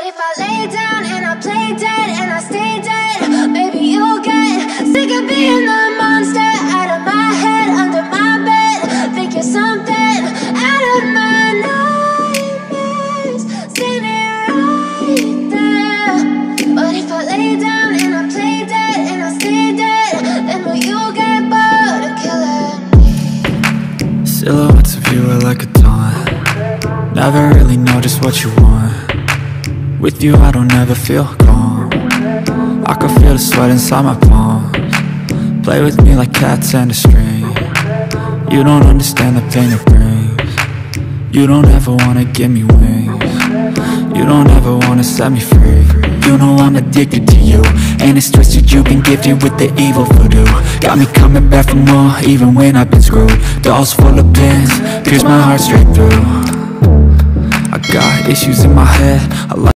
if I lay down and I play dead and I stay dead, maybe you'll get sick of being the monster out of my head, under my bed. Think you're something out of my nightmares, standing right there. But if I lay down and I play dead and I stay dead, then will you get bored of killing me? Silhouettes of you are like a taunt. Never really know just what you want. With you I don't ever feel calm. I can feel the sweat inside my palms. Play with me like cats and a string. You don't understand the pain it brings. You don't ever wanna give me wings. You don't ever wanna set me free. You know I'm addicted to you, and it's twisted, you've been gifted with the evil voodoo. Got me coming back for more, even when I've been screwed. Dolls full of pins, pierce my heart straight through. I got issues in my head, I like